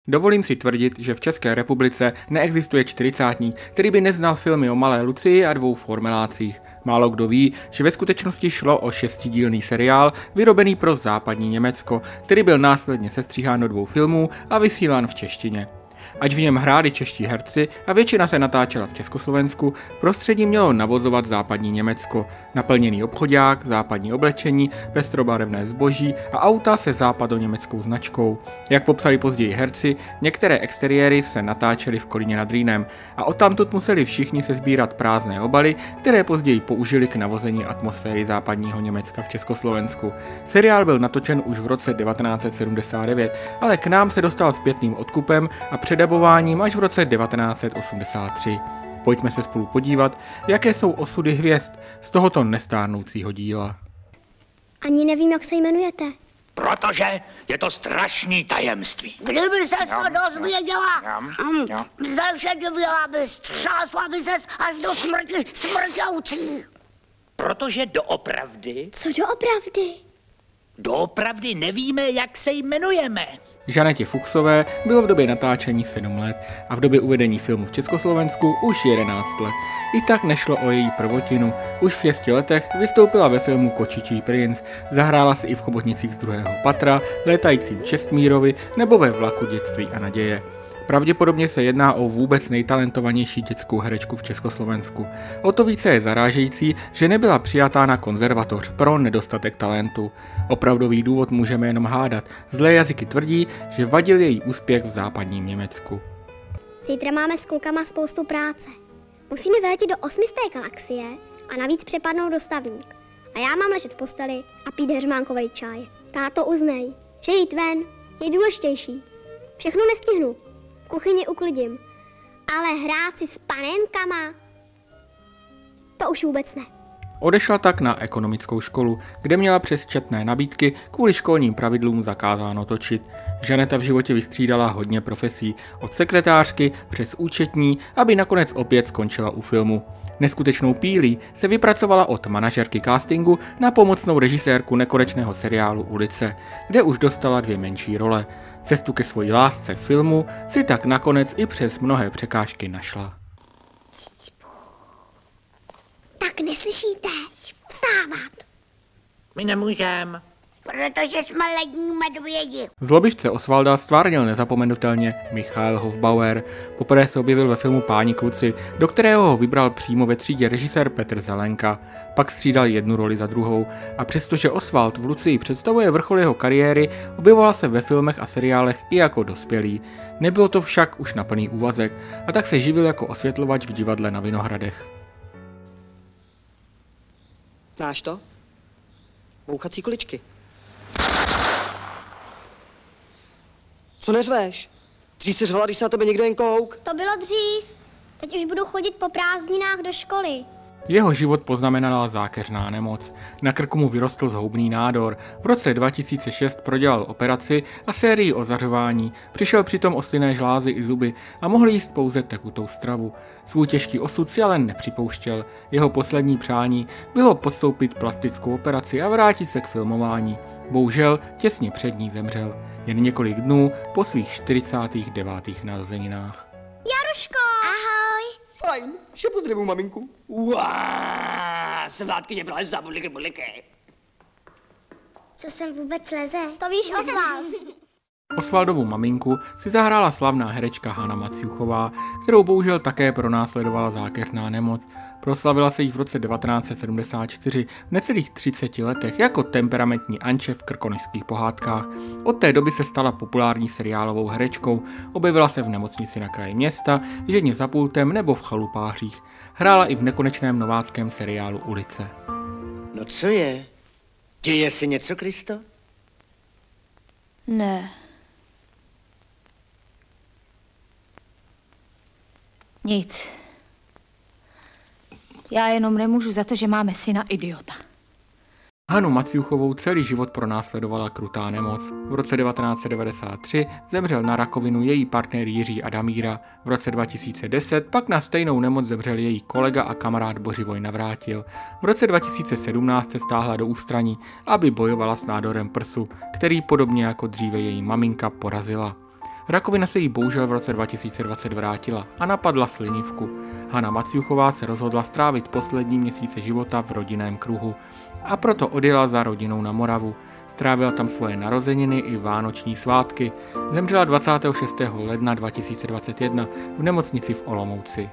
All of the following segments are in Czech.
Dovolím si tvrdit, že v České republice neexistuje čtyřicátník, který by neznal filmy o Malé Lucii a dvou formelácích. Málo kdo ví, že ve skutečnosti šlo o 6dílný seriál vyrobený pro západní Německo, který byl následně sestříhán do 2 filmů a vysílán v češtině. Ať v něm hráli čeští herci a většina se natáčela v Československu, prostředí mělo navozovat západní Německo, naplněný obchodák, západní oblečení, pestrobarevné zboží a auta se západoněmeckou značkou. Jak popsali později herci, některé exteriéry se natáčely v Kolíně nad Rýnem a odtamtud museli všichni sesbírat prázdné obaly, které později použili k navození atmosféry západního Německa v Československu. Seriál byl natočen už v roce 1979, ale k nám se dostal zpětným odkupem a předabováním až v roce 1983. Pojďme se spolu podívat, jaké jsou osudy hvězd z tohoto nestárnoucího díla. Ani nevím, jak se jmenujete. Protože je to strašný tajemství. Kdyby ses to dozvěděla, zašedvěla bys, třásla by ses až do smrti smrťoucí. Protože doopravdy Co doopravdy? nevíme, jak se jmenujeme. Žanetě Fuchsové bylo v době natáčení 7 let a v době uvedení filmu v Československu už 11 let. I tak nešlo o její prvotinu. Už v 6 letech vystoupila ve filmu Kočičí princ, zahrála si i v Chobotnicích z 2. patra, Létajícím Čestmírovi nebo ve Vlaku dětství a naděje. Pravděpodobně se jedná o vůbec nejtalentovanější dětskou herečku v Československu. O to více je zarážející, že nebyla přijatá na konzervatoř pro nedostatek talentu. Opravdový důvod můžeme jenom hádat. Zlé jazyky tvrdí, že vadil její úspěch v západním Německu. Zítra máme s klukama spoustu práce. Musíme vyletět do 8. galaxie a navíc přepadnout dostavník. A já mám ležet v posteli a pít heřmánkovej čaj. Táto, uznej, že jít ven je důležitější. Všechno nestihnu. Kuchyni uklidím, ale hrát si s panenkama, to už vůbec ne. Odešla tak na ekonomickou školu, kde měla přes četné nabídky kvůli školním pravidlům zakázáno točit. Žaneta v životě vystřídala hodně profesí, od sekretářky přes účetní, aby nakonec opět skončila u filmu. Neskutečnou pílí se vypracovala od manažerky castingu na pomocnou režisérku nekonečného seriálu Ulice, kde už dostala 2 menší role. Cestu ke svojí lásce filmu si tak nakonec i přes mnohé překážky našla. Tak neslyšíte? Vstávat. My nemůžeme. Protože jsme lední medvědi. Zlobižce Osvalda stvárnil nezapomenutelně Michael Hofbauer. Poprvé se objevil ve filmu Páni kluci, do kterého ho vybral přímo ve třídě režisér Petr Zelenka. Pak střídal jednu roli za druhou a přestože Osvald v Lucii představuje vrchol jeho kariéry, objevoval se ve filmech a seriálech i jako dospělý. Nebylo to však už na plný úvazek a tak se živil jako osvětlovač v divadle na Vinohradech. Znáš to? Bouchací kuličky. Co neřveš? Dřív si řvala, když se na tebe někdo jen kouk. To bylo dřív. Teď už budu chodit po prázdninách do školy. Jeho život poznamenala zákeřná nemoc. Na krku mu vyrostl zhoubný nádor. V roce 2006 prodělal operaci a sérii ozařování. Přišel přitom o slynné žlázy i zuby a mohl jíst pouze tekutou stravu. Svůj těžký osud si ale nepřipouštěl. Jeho poslední přání bylo podstoupit plastickou operaci a vrátit se k filmování. Bohužel těsně před ní zemřel. Jen několik dnů po svých 49. narozeninách. Jaruško! Ahoj! Fajn, že pozdravuju maminku. Svátky mě brali za buliky. Co sem vůbec leze? To víš, Osvald. Osvaldovu maminku si zahrála slavná herečka Hana Maciuchová, kterou bohužel také pronásledovala zákeřná nemoc. Proslavila se jí v roce 1974 v necelých 30 letech jako temperamentní Anče v Krkonošských pohádkách. Od té doby se stala populární seriálovou herečkou, objevila se v Nemocnici na kraji města, Ženě za pultem nebo v Chalupářích. Hrála i v nekonečném nováckém seriálu Ulice. No co je? Děje si něco, Kristo? Ne. Nic. Já jenom nemůžu za to, že máme syna idiota. Hanu Maciuchovou celý život pronásledovala krutá nemoc. V roce 1993 zemřel na rakovinu její partner Jiří Adamíra. V roce 2010 pak na stejnou nemoc zemřel její kolega a kamarád Bořivoj Navrátil. V roce 2017 se stáhla do ústraní, aby bojovala s nádorem prsu, který podobně jako dříve její maminka porazila. Rakovina se jí bohužel v roce 2020 vrátila a napadla slinivku. Hana Maciuchová se rozhodla strávit poslední měsíce života v rodinném kruhu a proto odjela za rodinou na Moravu. Strávila tam svoje narozeniny i vánoční svátky. Zemřela 26. ledna 2021 v nemocnici v Olomouci.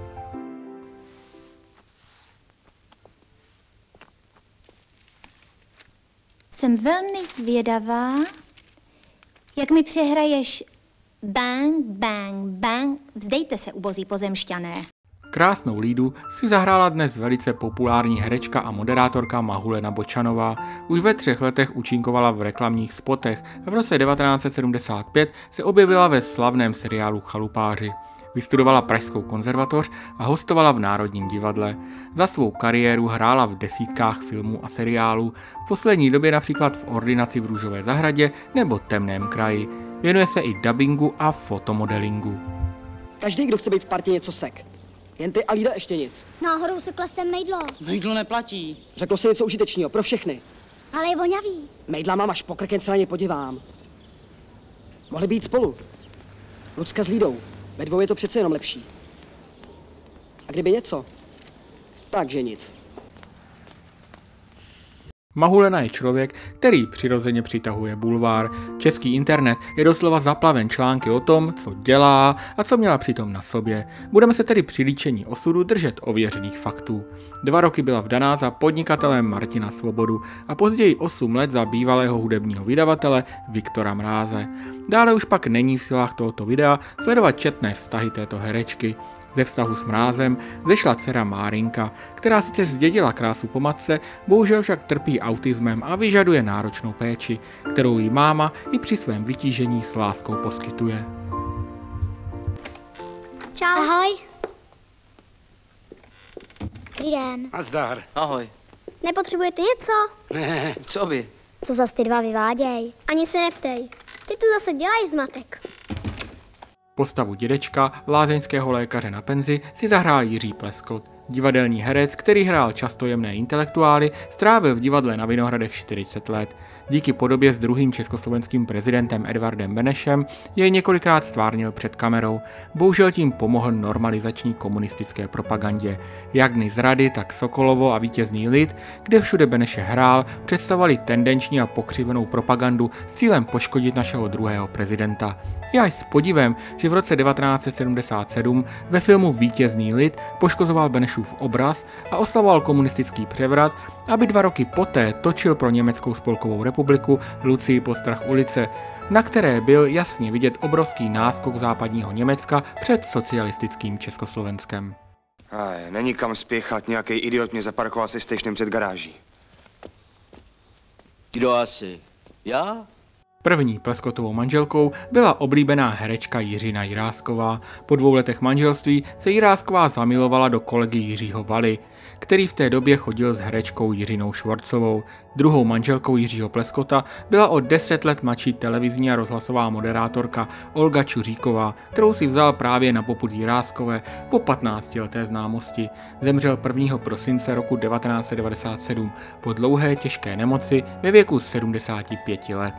Jsem velmi zvědavá, jak mi přehraješ bang, bang, bang. Vzdejte se, ubozí pozemšťané. Krásnou lídu si zahrála dnes velice populární herečka a moderátorka Mahulena Bočanová. Už ve 3 letech účinkovala v reklamních spotech a v roce 1975 se objevila ve slavném seriálu Chalupáři. Vystudovala Pražskou konzervatoř a hostovala v Národním divadle. Za svou kariéru hrála v desítkách filmů a seriálů, v poslední době například v Ordinaci v Růžové zahradě nebo Temném kraji. Věnuje se i dabingu a fotomodelingu. Každý, kdo chce být v partě, něco sek. Jen ty a Lída ještě nic. Náhodou sekla jsem mejdlo, Mejdlo neplatí. Řeklo se něco užitečného pro všechny. ale je voňavý. Mejdla mám až pokrk, jen se na ně podívám. Mohli být spolu. Lucka s Lídou. Ve dvou je to přece jenom lepší. A kdyby něco, takže nic. Mahulena je člověk, který přirozeně přitahuje bulvár. Český internet je doslova zaplaven články o tom, co dělá a co měla přitom na sobě. Budeme se tedy při líčení osudu držet ověřených faktů. 2 roky byla vdaná za podnikatelem Martina Svobodu a později 8 let za bývalého hudebního vydavatele Viktora Mráze. Dále už pak není v silách tohoto videa sledovat četné vztahy této herečky. Ze vztahu s Mrázem zešla dcera Márinka, která sice zdědila krásu po matce, bohužel však trpí autismem a vyžaduje náročnou péči, kterou jí máma i při svém vytížení s láskou poskytuje. Čau. Ahoj. Dobrý den. Nazdar. Ahoj. Nepotřebujete něco? Ne, Co by? Co zas ty dva vyváděj? Ani se neptej. Ty tu zase dělají zmatek. Postavu dědečka, lázeňského lékaře na penzi, si zahrál Jiří Pleskot. Divadelní herec, který hrál často jemné intelektuály, strávil v divadle na Vinohradech 40 let. Díky podobě s druhým československým prezidentem Edvardem Benešem jej několikrát stvárnil před kamerou. Bohužel tím pomohl normalizační komunistické propagandě. Jak Dny zrady, tak Sokolovo a Vítězný lid, kde všude Beneše hrál, představovali tendenční a pokřivenou propagandu s cílem poškodit našeho druhého prezidenta. Je až s podivem, že v roce 1977 ve filmu Vítězný lid poškozoval Benešův obraz a oslavoval komunistický převrat, aby 2 roky poté točil pro Německou spolkovou republiku Lucii Postrach ulice, na které byl jasně vidět obrovský náskok západního Německa před socialistickým Československem. Není kam spěchat, nějaký idiot mě zaparkoval se stejšnem před garáží. Kdo asi? Já? První Pleskotovou manželkou byla oblíbená herečka Jiřina Jirásková. Po 2 letech manželství se Jirásková zamilovala do kolegy Jiřího Valy, který v té době chodil s herečkou Jiřinou Švorcovou. Druhou manželkou Jiřího Pleskota byla o 10 let mladší televizní a rozhlasová moderátorka Olga Čuříková, kterou si vzal právě na popud Jiráskové po 15leté známosti. Zemřel 1. prosince roku 1997 po dlouhé těžké nemoci ve věku 75 let.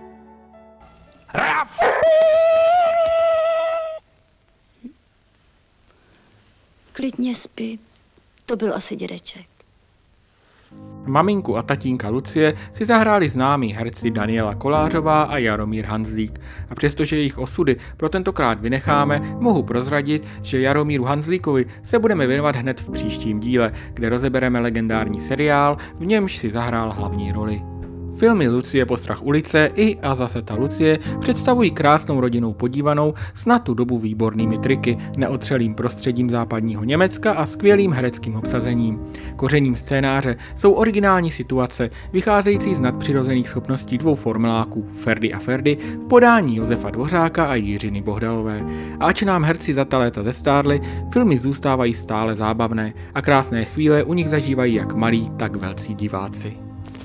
Klidně spí. To byl asi dědeček. Maminku a tatínka Lucie si zahráli známí herci Daniela Kolářová a Jaromír Hanzlík. A přestože jejich osudy pro tentokrát vynecháme, mohu prozradit, že Jaromíru Hanzlíkovi se budeme věnovat hned v příštím díle, kde rozebereme legendární seriál, v němž si zahrál hlavní roli. Filmy Lucie Postrach ulice i A zase ta Lucie představují krásnou rodinnou podívanou s na tu dobu výbornými triky, neotřelým prostředím západního Německa a skvělým hereckým obsazením. Kořením scénáře jsou originální situace, vycházející z nadpřirozených schopností 2 formeláků, Ferdy a Ferdy, v podání Josefa Dvořáka a Jiřiny Bohdalové. A ač nám herci za ta léta zestárli, filmy zůstávají stále zábavné a krásné chvíle u nich zažívají jak malí, tak velcí diváci.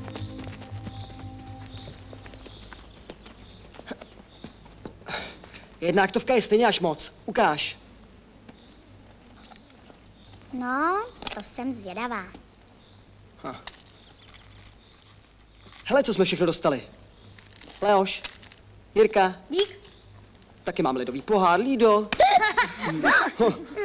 Jedna aktovka je stejně až moc. Ukáž. No, to jsem zvědavá. Hele, co jsme všechno dostali. Leoš, Jirka. Dík. Taky mám ledový pohár, Lído.